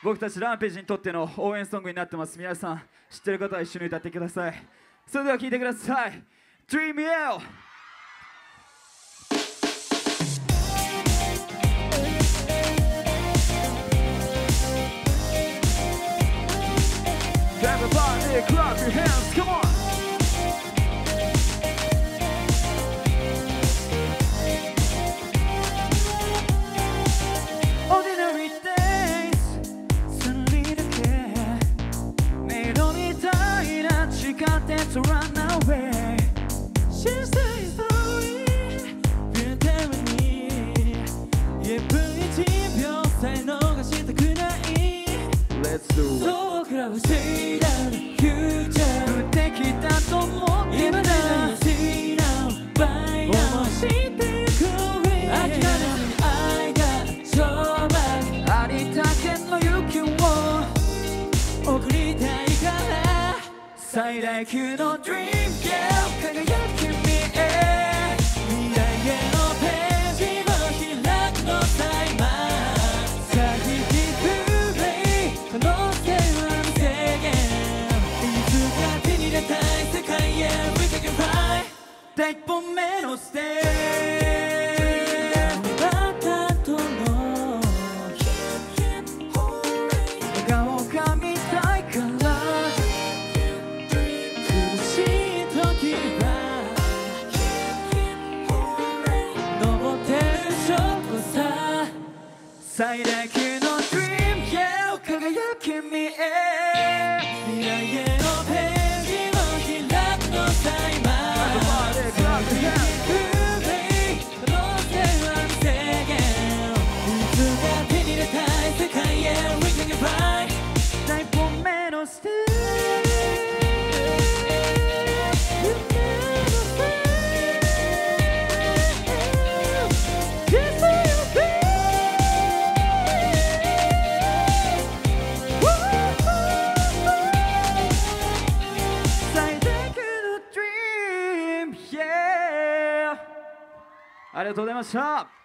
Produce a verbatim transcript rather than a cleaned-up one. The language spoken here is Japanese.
僕たちランページにとっての応援ソングになってます。皆さん知ってる方は一緒に歌ってください。それでは聴いてください。 Dream Yell。 Everybody clap your hands, come on. Ordinary days そのりだけメロみたいな地下鉄 Run away She's the story Feel them with me いっぷんいちびょうさえ逃したくない Let's do it 僕らはシェイダーのフューチャー無敵だと思ってた今だよ See now by now 思い知ってくれ諦めずに愛が勝負ありったけの雪を送りたいから最大級の Dream Yeah 輝き見え未来へのページを開くのさ今さひきプレイ可能性は無制限いつか手に入れたい世界へ We take it right 第一歩目のステージ最大級の Dream Yeah 輝き見え未来へのページを開くのさ今可能性は無制限いつか手に入れたい世界へ We take it right 第一歩目のステージありがとうございました。